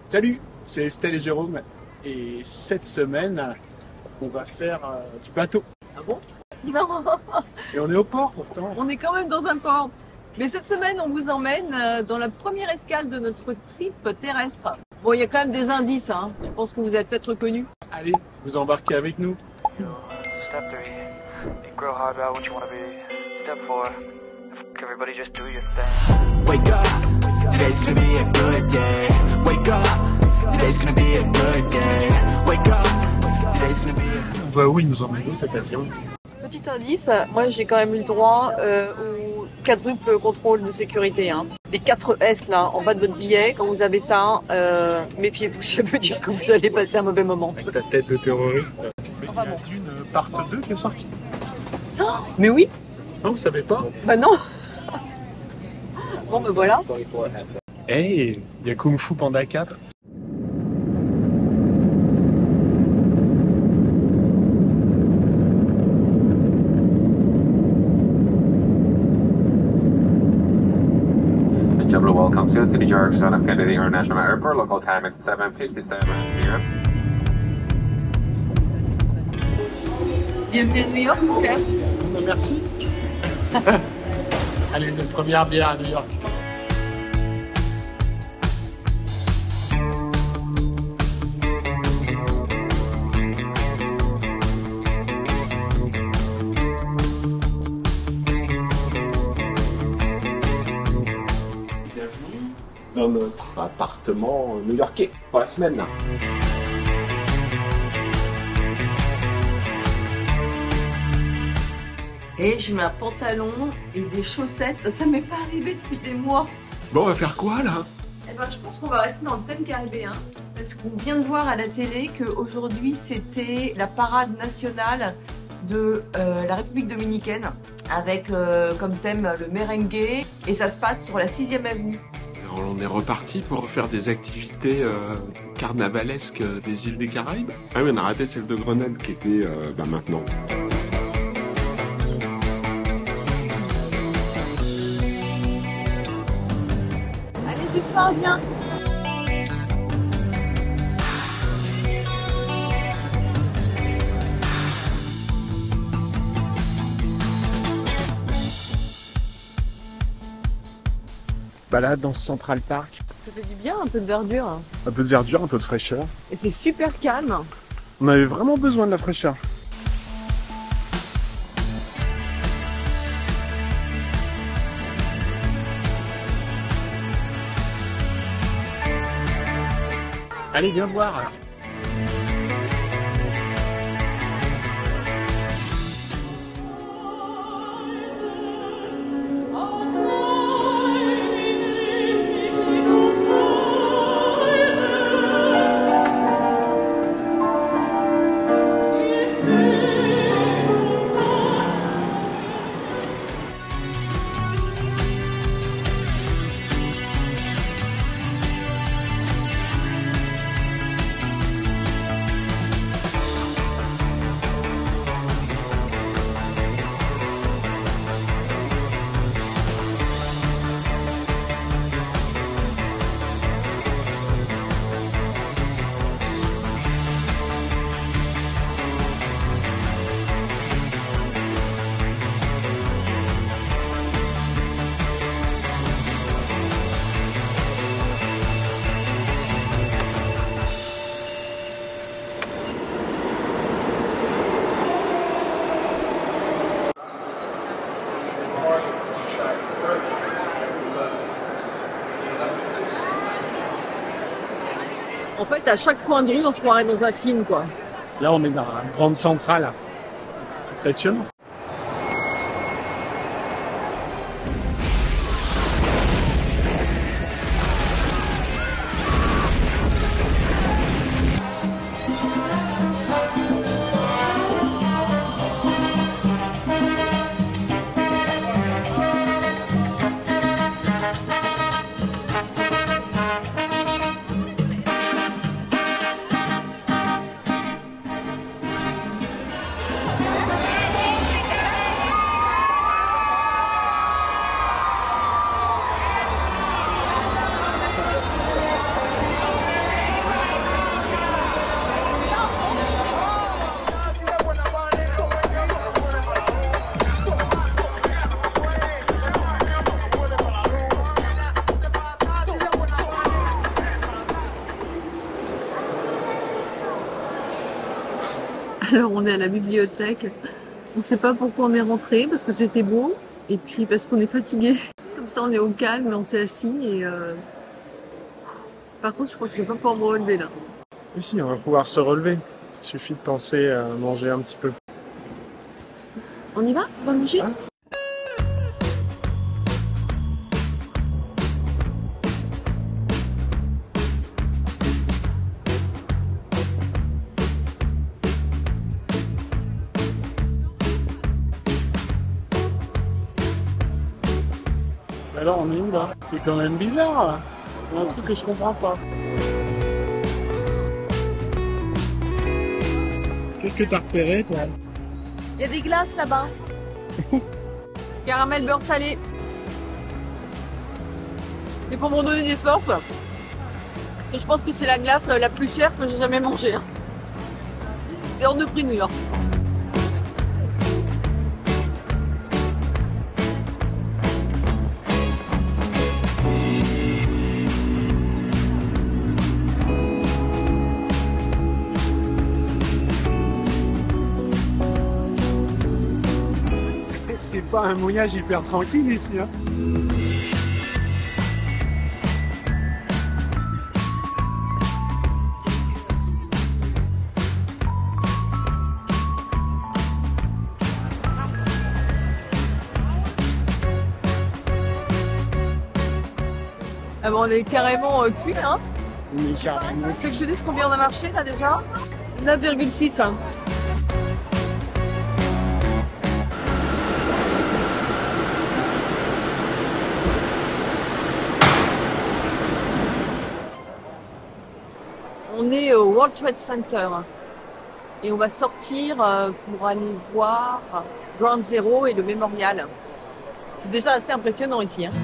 Salut, c'est Estelle et Jérôme. Et cette semaine, on va faire du bateau. Ah bon? Non, Et on est au port pourtant. on est quand même dans un port. Mais cette semaine, on vous emmène dans la première escale de notre trip terrestre. Bon, il y a quand même des indices, hein. Je pense que vous avez peut-être reconnu. Allez, vous embarquez avec nous. Step 3, grow hard about what you want to be. Step 4, everybody just do your thing. Wake up, today's gonna be a good day. Wake up, today's gonna be a good day. Wake up, today's gonna be a... Bah oui, ils nous emmènent où cet avion? Petit indice, moi j'ai quand même eu le droit au quadruple contrôle de sécurité. Hein. Les 4 S là, en bas de votre billet, quand vous avez ça, méfiez-vous, ça veut dire que vous allez passer un mauvais moment. Avec ta tête de terroriste. Enfin Il y a bon. Dune part 2 qui est sortie. Mais oui, Non, vous savez pas? bah non. Bon, ben voilà. Hey, il y a Kung Fu Panda 4. Double welcome to the George John F. Kennedy International Airport. Local time is 7:57 p.m. Bienvenue à New York, mon père. Merci. Allez, notre première bière à New York. Bienvenue dans notre appartement new-yorkais pour la semaine. Là. Et je mets un pantalon et des chaussettes. Ça m'est pas arrivé depuis des mois. Bon, on va faire quoi là? Eh ben, je pense qu'on va rester dans le thème caribéen. Parce qu'on vient de voir à la télé qu'aujourd'hui c'était la parade nationale de la République dominicaine. Avec comme thème le merengue. Et ça se passe sur la 6e avenue. On est reparti pour faire des activités carnavalesques des îles des Caraïbes. Ah oui, on a raté celle de Grenade qui était maintenant. Allez, super bien. Balade dans ce Central Park. Ça fait du bien, un peu de verdure. Un peu de verdure, un peu de fraîcheur. Et c'est super calme. On avait vraiment besoin de la fraîcheur. Allez, viens voir. En fait, à chaque coin de rue, on se croirait dans un film, quoi. Là, on est dans la grande centrale. Impressionnant. Alors on est à la bibliothèque. On ne sait pas pourquoi on est rentré, parce que c'était beau, et puis parce qu'on est fatigué. Comme ça on est au calme, on s'est assis et par contre je crois que je vais pas pouvoir me relever là. Mais si, on va pouvoir se relever. Il suffit de penser à manger un petit peu. On y va? On va manger? Hein? Alors on est où là? C'est quand même bizarre là. Il y a un truc que je comprends pas. Qu'est-ce que t'as repéré toi? Il y a des glaces là-bas. Caramel beurre salé. Et pour me donner des forces, je pense que c'est la glace la plus chère que j'ai jamais mangée. C'est hors de prix New York. C'est pas un mouillage hyper tranquille ici. Hein. Ah bon, on est carrément cuit, hein. On est carrément. Tu veux que je te dise combien on a marché là déjà? 9,6. Hein. On est au World Trade Center et on va sortir pour aller voir Ground Zero et le mémorial. C'est déjà assez impressionnant ici. Hein.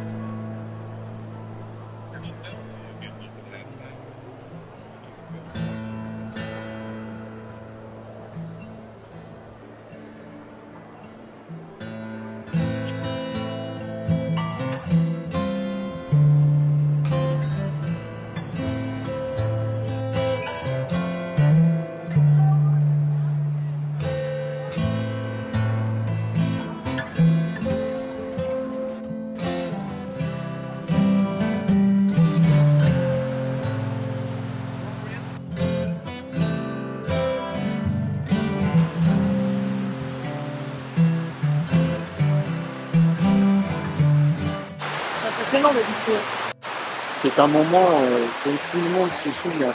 C'est un moment dont tout le monde se souvient.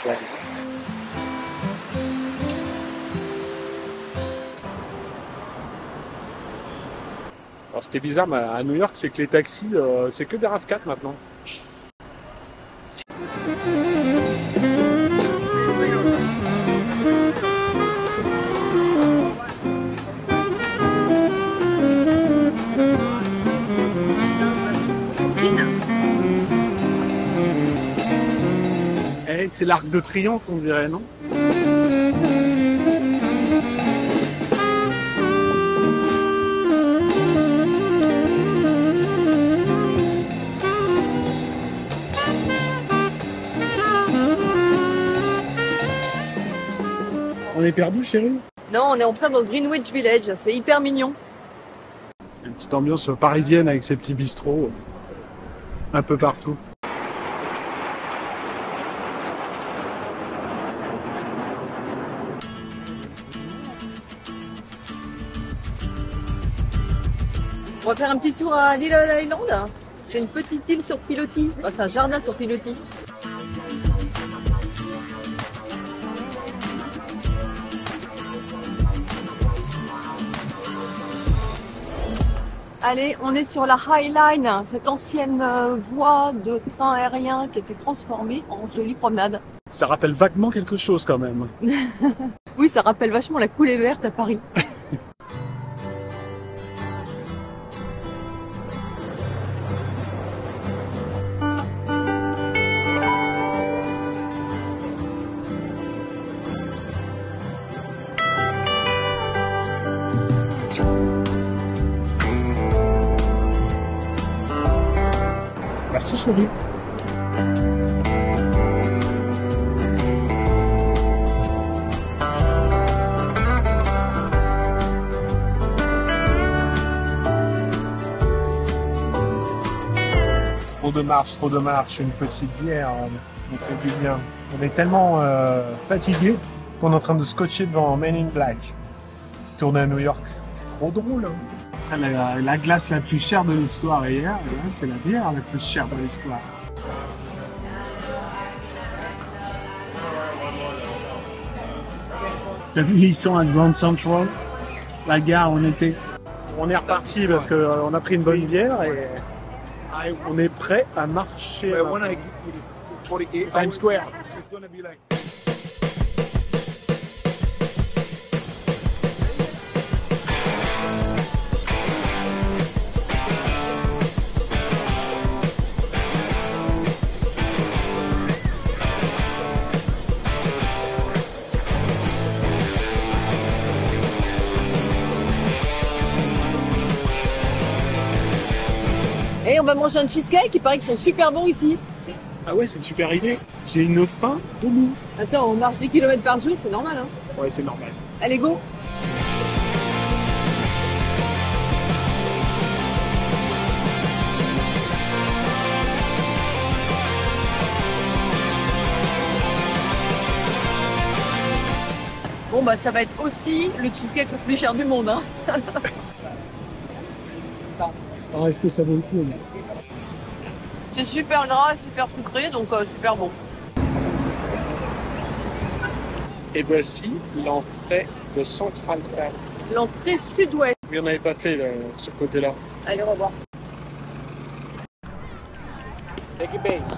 Alors ce qui est bizarre à New York, c'est que les taxis, c'est que des RAV4 maintenant. Eh, c'est l'Arc de Triomphe, on dirait, non? On est perdu, chérie? Non, on est en plein dans le Greenwich Village, c'est hyper mignon. Une petite ambiance parisienne avec ses petits bistrots un peu partout. On va faire un petit tour à Little Island. C'est une petite île sur pilotis. Enfin, c'est un jardin sur pilotis. Allez, on est sur la High Line, cette ancienne voie de train aérien qui a été transformée en jolie promenade. Ça rappelle vaguement quelque chose quand même. Oui, ça rappelle vachement la coulée verte à Paris. Merci chérie. de marche, une petite bière, on fait du bien. On est tellement fatigué qu'on est en train de scotcher devant Men in Black. Tourner à New York, c'est trop drôle. Après, la glace la plus chère de l'histoire hier, là, c'est la bière la plus chère de l'histoire. T'as vu, ils sont à Grand Central, la gare où on était. On est reparti parce qu'on a pris une bonne bière et on est prêt à marcher à Times Square. Et on va manger un cheesecake, il paraît qu'ils sont super bons ici. Ah ouais, c'est une super idée. J'ai une faim de loup. Attends, on marche 10 km par jour, c'est normal hein. Ouais, c'est normal. Allez, go! Bon bah ça va être aussi le cheesecake le plus cher du monde hein. Alors, est-ce que ça vaut le coup? C'est super gras, super sucré, donc super bon. Et voici l'entrée de Central Park. L'entrée sud-ouest. Oui, on n'avait pas fait ce côté-là. Allez, au revoir. Take it base.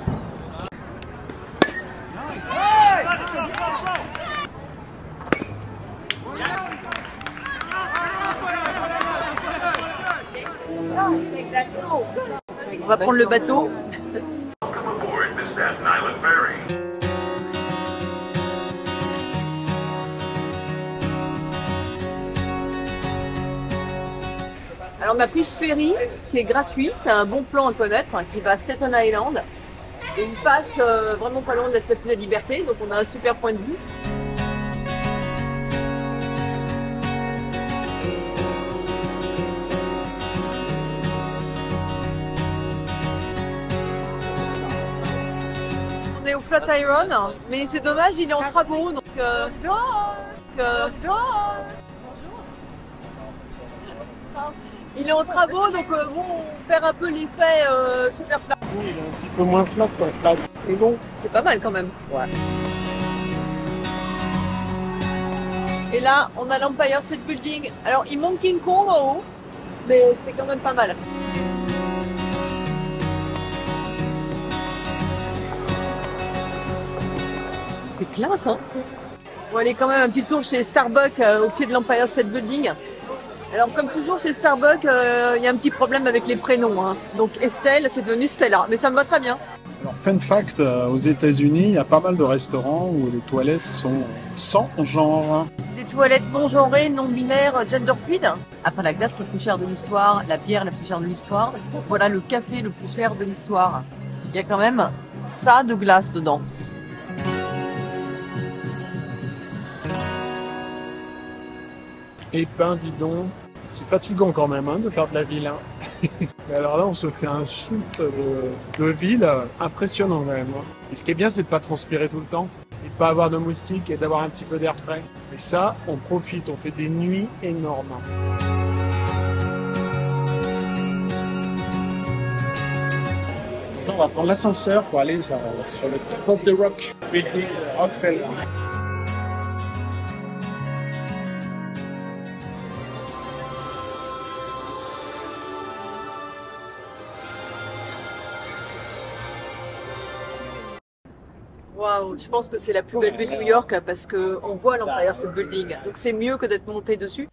On va prendre le bateau. Alors on a pris ce ferry qui est gratuit, c'est un bon plan à connaître, hein, qui va à Staten Island. Et il passe vraiment pas loin de la Statue de la Liberté, donc on a un super point de vue. On est au Flatiron, mais c'est dommage, il est en travaux, donc il est en travaux, donc bon, on perd un peu l'effet super flat. Oui, il est un petit peu moins flat, quoi, flat. Mais bon, c'est pas mal quand même. Ouais. Et là, on a l'Empire State Building. Alors, il manque King Kong en haut, mais c'est quand même pas mal. C'est classe, hein? On va aller quand même un petit tour chez Starbucks au pied de l'Empire State Building. Alors, comme toujours chez Starbucks, il y a un petit problème avec les prénoms, hein. Donc Estelle, c'est devenu Stella, mais ça me va très bien. Alors, fun fact, aux États-Unis, il y a pas mal de restaurants où les toilettes sont sans genre. Des toilettes non genrées, non binaires, gender fluid. Après la glace le plus cher de l'histoire, la bière la plus chère de l'histoire, voilà le café le plus cher de l'histoire. Il y a quand même ça de glace dedans. Et ben, dis donc, c'est fatigant quand même hein, de faire de la ville. Hein. Mais alors là, on se fait un shoot de ville impressionnant quand même. Hein. Et ce qui est bien, c'est de pas transpirer tout le temps, et de pas avoir de moustiques et d'avoir un petit peu d'air frais. Et ça, on profite, on fait des nuits énormes. On va prendre l'ascenseur pour aller sur le top de Rock, building Rockefeller. Waouh, je pense que c'est la plus belle vue de New York parce qu'on voit l'Empire State Building. Donc c'est mieux que d'être monté dessus.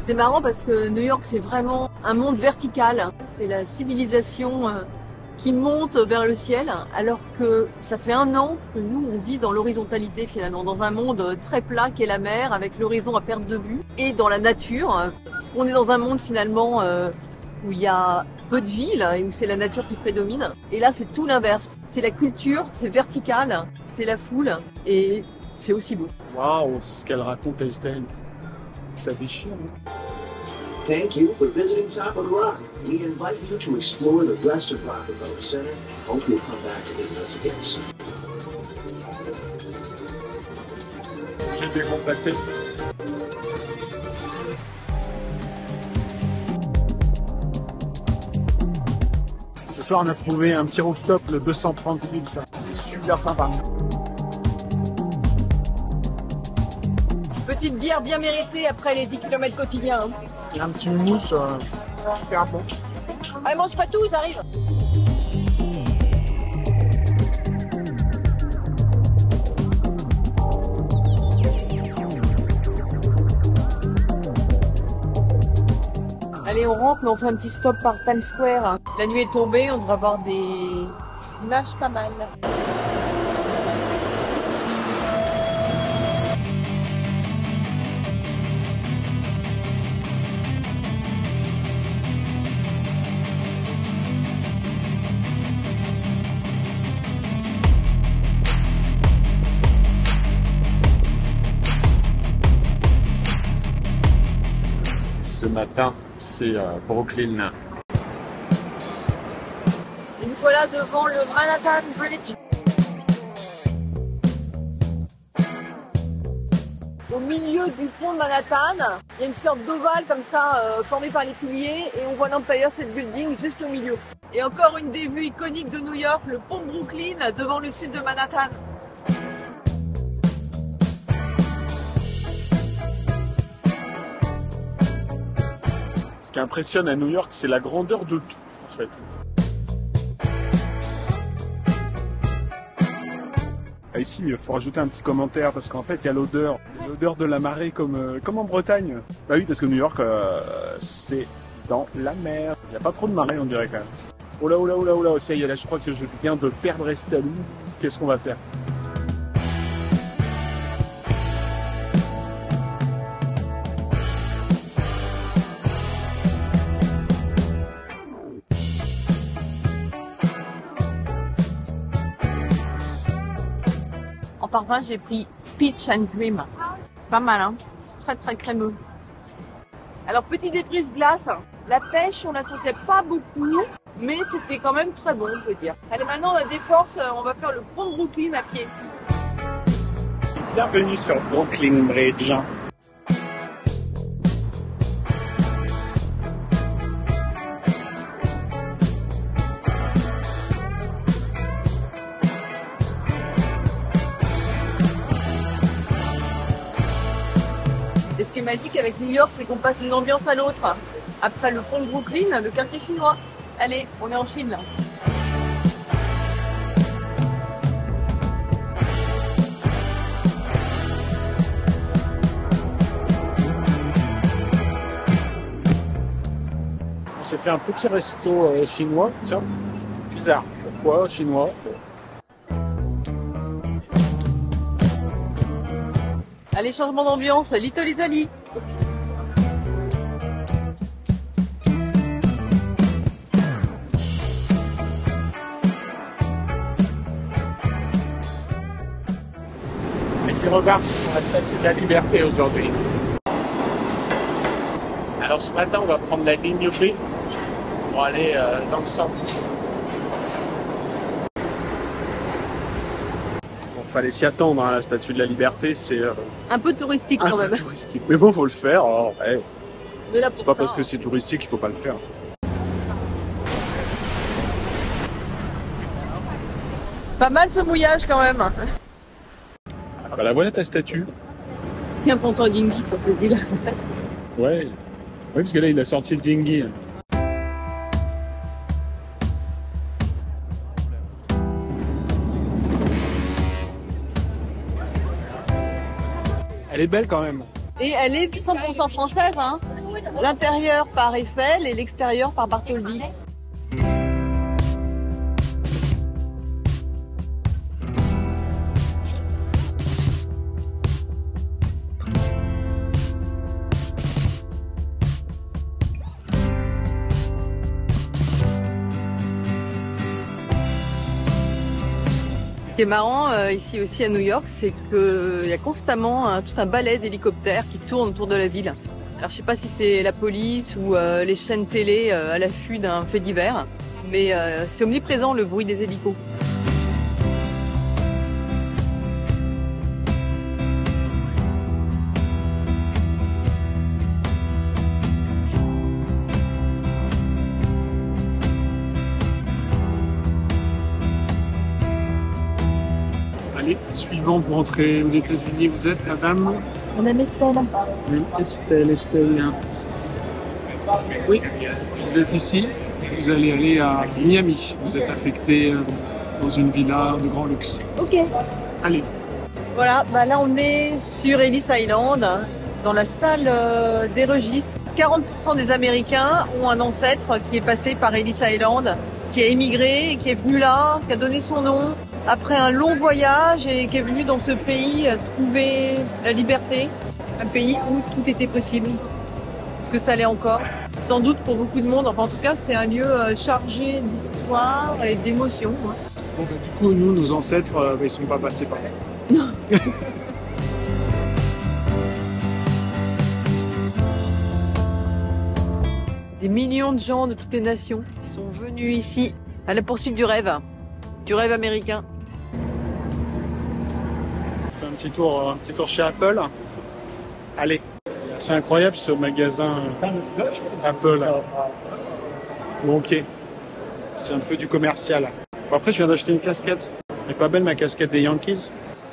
C'est marrant parce que New York, c'est vraiment un monde vertical. C'est la civilisation qui monte vers le ciel, alors que ça fait 1 an que nous, on vit dans l'horizontalité finalement, dans un monde très plat qu'est la mer, avec l'horizon à perte de vue, et dans la nature, puisqu'on est dans un monde finalement où il y a peu de villes et où c'est la nature qui prédomine. Et là, c'est tout l'inverse. C'est la culture, c'est vertical, c'est la foule, et c'est aussi beau. Waouh, ce qu'elle raconte Estelle. Ça déchire. Hein. Thank you for visiting Top of the Rock. We invite you to explore the rest of Rockefeller Center. Hope you'll come back to visit us again soon. J'ai des bons passés. Ce soir, on a trouvé un petit rooftop, le 230 000. C'est super sympa. Petite bière bien méritée après les 10 km quotidiens. Hein. Il y a un petit mousse super bon. Allez, mange pas tout, j'arrive. Allez, on rentre, mais on fait un petit stop par Times Square. La nuit est tombée, on devrait avoir des images pas mal. Ce matin, c'est Brooklyn. Et nous voilà devant le Manhattan Bridge. Au milieu du pont de Manhattan, il y a une sorte d'ovale comme ça, formée par les piliers, et on voit l'Empire State Building juste au milieu. Et encore une des vues iconiques de New York, le pont de Brooklyn devant le sud de Manhattan. Ce qui impressionne à New York, c'est la grandeur de tout, en fait. Ah, ici, il faut rajouter un petit commentaire, parce qu'en fait, il y a l'odeur de la marée, comme en Bretagne. Bah oui, parce que New York, c'est dans la mer. Il n'y a pas trop de marée, on dirait, quand même. Oh là, oh là, oh là, oh là, ça y est, là, je crois que je viens de perdre Estelle. Qu'est-ce qu'on va faire ? En parfum, j'ai pris Peach and Cream. Pas mal, hein. C'est très très crémeux. Alors, petit débris de glace. La pêche, on la sentait pas beaucoup, mais c'était quand même très bon, on peut dire. Allez, maintenant, on a des forces. On va faire le pont de Brooklyn à pied. Bienvenue sur Brooklyn Bridge. Et ce qui est magique avec New York, c'est qu'on passe d'une ambiance à l'autre. Après le pont de Brooklyn, le quartier chinois. Allez, on est en Chine là. On s'est fait un petit resto chinois. Tiens, bizarre. Pourquoi chinois ? Allez, changement d'ambiance, Little Italy. Et c'est reparti sur la Statue de la Liberté aujourd'hui. Alors ce matin, on va prendre la ligne B pour aller dans le centre. Fallait s'y attendre, hein, la Statue de la Liberté, c'est Un peu touristique quand même. touristique. Mais bon, faut le faire. Alors, ouais. De là pour C'est pas ça. parce que c'est touristique qu'il faut pas le faire. Pas mal ce mouillage quand même. Ah bah la voilà ta statue. Il y a un ponton dinghy sur ces îles. Ouais. Oui, parce que là, il a sorti le dinghy. Elle est belle quand même. Et elle est 100% française, hein. L'intérieur par Eiffel et l'extérieur par Bartholdi. Ce qui est marrant ici aussi à New York, c'est qu'il y a constamment tout un balai d'hélicoptères qui tournent autour de la ville. Alors je sais pas si c'est la police ou les chaînes télé à l'affût d'un fait divers, mais c'est omniprésent le bruit des hélicos. Allez, suivant pour entrer aux États-Unis, vous êtes madame Madame Estelle. Oui, Estelle. Oui, vous êtes ici, vous allez aller à Miami. Vous êtes affecté dans une villa de grand luxe. Ok. Allez. Voilà, bah là on est sur Ellis Island, dans la salle des registres. 40% des Américains ont un ancêtre qui est passé par Ellis Island, qui a émigré, qui est venu là, qui a donné son nom après un long voyage et qui est venu dans ce pays trouver la liberté, un pays où tout était possible. Est-ce que ça l'est encore? Sans doute pour beaucoup de monde, enfin en tout cas c'est un lieu chargé d'histoire et d'émotions. Bon, bah, du coup, nous, nos ancêtres, ils sont pas passés par là. Non. Des millions de gens de toutes les nations qui sont venus ici à la poursuite du rêve américain. On fait un petit tour chez Apple. Allez. C'est incroyable ce magasin Apple. Bon, ok. C'est un peu du commercial. Bon, après, je viens d'acheter une casquette. Elle est pas belle ma casquette des Yankees.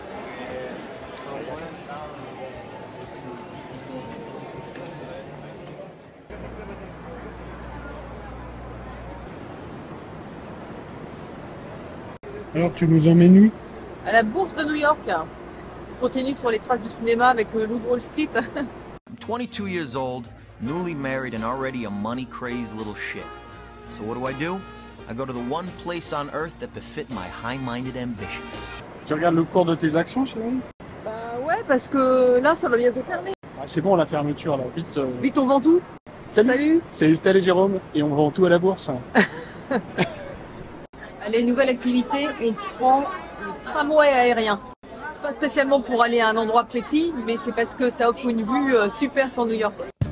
Alors, tu nous emmènes où? À la bourse de New York. On continue sur les traces du cinéma avec le loup de Wall Street. I'm 22 years old, newly married and already a money-crazy little shit. So what do? I go to the one place on earth that befit my high-minded ambitions. Tu regardes le cours de tes actions, chérie? Bah ouais, parce que là, ça va bientôt fermer. Ah, c'est bon, la fermeture, là. Vite. Vite, on vend tout. Salut. C'est Estelle et Jérôme, et on vend tout à la bourse. Allez, nouvelle activité, on prend le tramway aérien. C'est pas spécialement pour aller à un endroit précis, mais c'est parce que ça offre une vue super sur New York.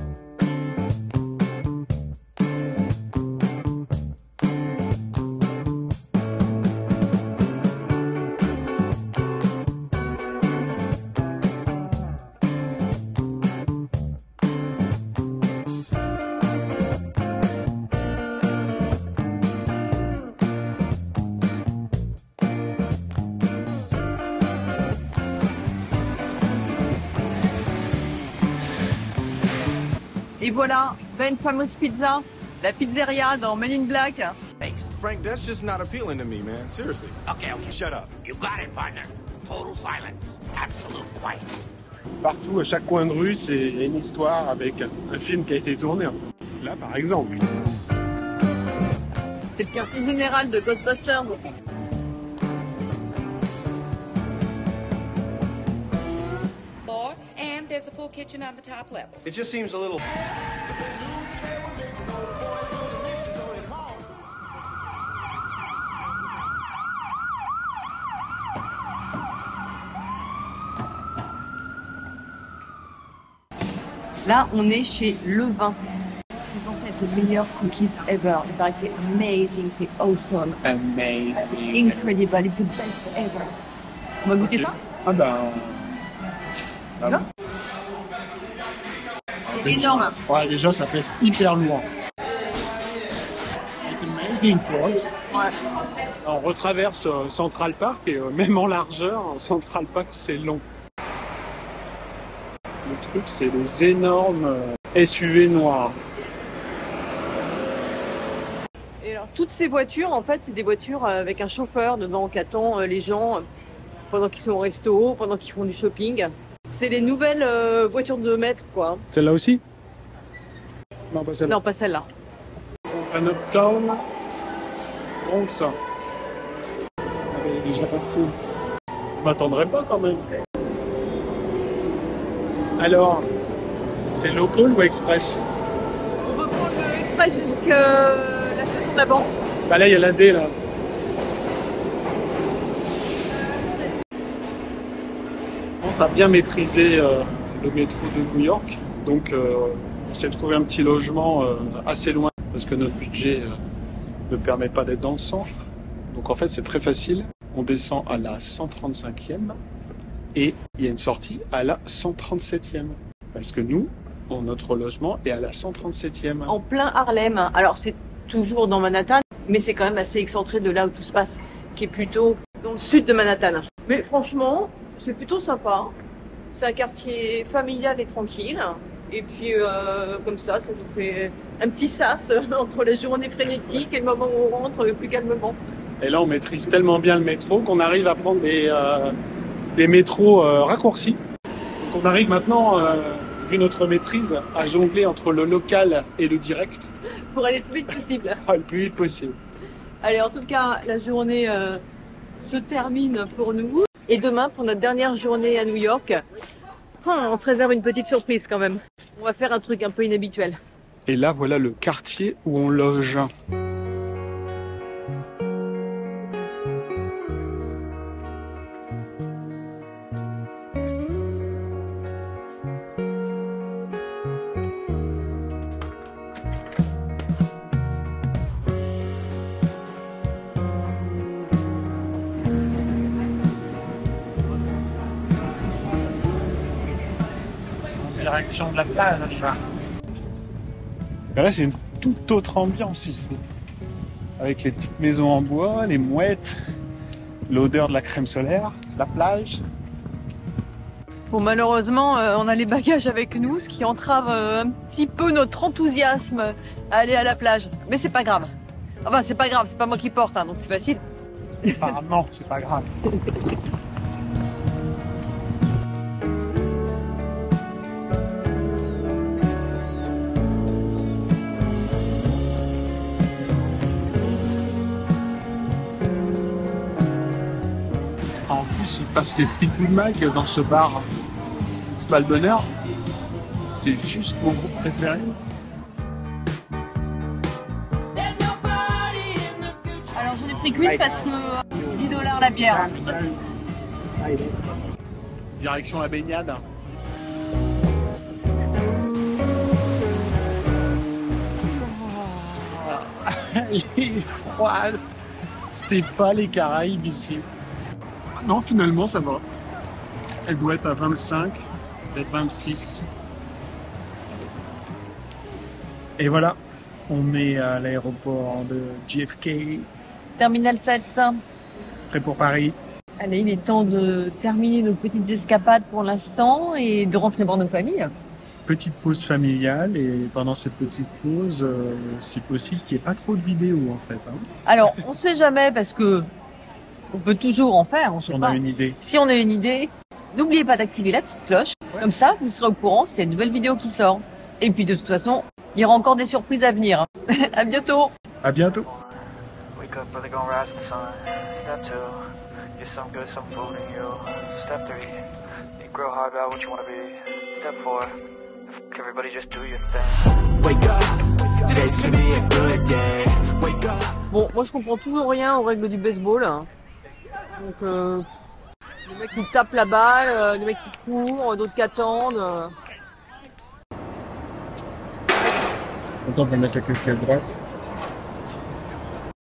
Et voilà, Ben Famous Pizza, la pizzeria dans Men in Black. Thanks. Frank, that's just not appealing to me, man. Seriously. Okay. Shut up. You got it, partner. Total silence. Absolute quiet. Partout, à chaque coin de rue, c'est une histoire avec un film qui a été tourné. Là, par exemple. C'est le quartier général de Ghostbusters. And there's a full kitchen on the top level. It just seems a little... Là, on est chez Le Vin. C'est censé être le meilleur cookies ever. Il paraît que c'est amazing, c'est awesome. Amazing. Incredible, it's the best ever. On va goûter ça? Ah ben... C'est énorme. Ouais, déjà, ça pèse hyper lourd. It's amazing, folks. Ouais. On retraverse Central Park et même en largeur, Central Park, c'est long. Le truc, c'est des énormes SUV noirs. Et alors, toutes ces voitures, en fait, c'est des voitures avec un chauffeur dedans qui attend les gens pendant qu'ils sont au resto, pendant qu'ils font du shopping. C'est les nouvelles voitures de maître, quoi. Celle-là aussi? Non, pas celle-là. Non, pas celle-là. Un Uptown. Donc ça. Ah, elle est déjà partie. Je m'attendrai pas quand même. Alors, c'est local ou express? On peut prendre le express jusqu'à la station d'avant. Bah là, il y a la D là. On commence à bien maîtriser le métro de New York. Donc, on s'est trouvé un petit logement assez loin parce que notre budget ne permet pas d'être dans le centre. Donc, en fait, c'est très facile. On descend à la 135e et il y a une sortie à la 137e. Parce que nous, notre logement est à la 137e. En plein Harlem. Alors, c'est toujours dans Manhattan, mais c'est quand même assez excentré de là où tout se passe, qui est plutôt dans le sud de Manhattan. Mais franchement, c'est plutôt sympa. C'est un quartier familial et tranquille. Et puis, comme ça nous fait un petit sas entre la journée frénétique et le moment où on rentre plus calmement. Et là, on maîtrise tellement bien le métro qu'on arrive à prendre des métros raccourcis. Donc on arrive maintenant, vu notre maîtrise, à jongler entre le local et le direct. Pour aller le plus vite possible. Le plus vite possible. Allez, en tout cas, la journée se termine pour nous. Et demain, pour notre dernière journée à New York, on se réserve une petite surprise quand même. On va faire un truc un peu inhabituel. Et là, voilà le quartier où on loge. Direction de la plage. Et là, c'est une toute autre ambiance ici. Avec les petites maisons en bois, les mouettes, l'odeur de la crème solaire, la plage. Bon, malheureusement, on a les bagages avec nous, ce qui entrave un petit peu notre enthousiasme à aller à la plage. Mais c'est pas grave. Enfin, c'est pas grave, c'est pas moi qui porte, hein, donc c'est facile. Apparemment, c'est pas grave. En plus, il passe les Fleetwood Mac dans ce bar. C'est pas le bonheur. C'est juste mon groupe préféré. Alors j'en ai pris qu'une parce que 10 $ la bière. Direction la baignade. Elle est froide. C'est pas les Caraïbes ici. Non, finalement, ça va. Elle doit être à 25, peut-être 26. Et voilà, on est à l'aéroport de JFK. Terminal 7. Prêt pour Paris. Allez, il est temps de terminer nos petites escapades pour l'instant et de rentrer voir nos familles. Petite pause familiale et pendant cette petite pause, c'est possible qu'il n'y ait pas trop de vidéos en fait. Hein. Alors, on sait jamais parce que on peut toujours en faire, on sait pas. A une idée. Si on a une idée, n'oubliez pas d'activer la petite cloche. Ouais. Comme ça, vous serez au courant s'il y a une nouvelle vidéo qui sort. Et puis de toute façon, il y aura encore des surprises à venir. À bientôt. À bientôt. Wake up, brother, gonna rise with the sun. Step 2, get some good, some food in you. Step 3, think real hard about what you wanna be. Step 4, everybody just do your thing. Wake up, today's gonna be a good day. Wake up. Bon, moi je comprends toujours rien aux règles du baseball. Donc, les mecs qui tapent la balle, les mecs qui courent, d'autres qui attendent. Attends, on va mettre la casquette droite.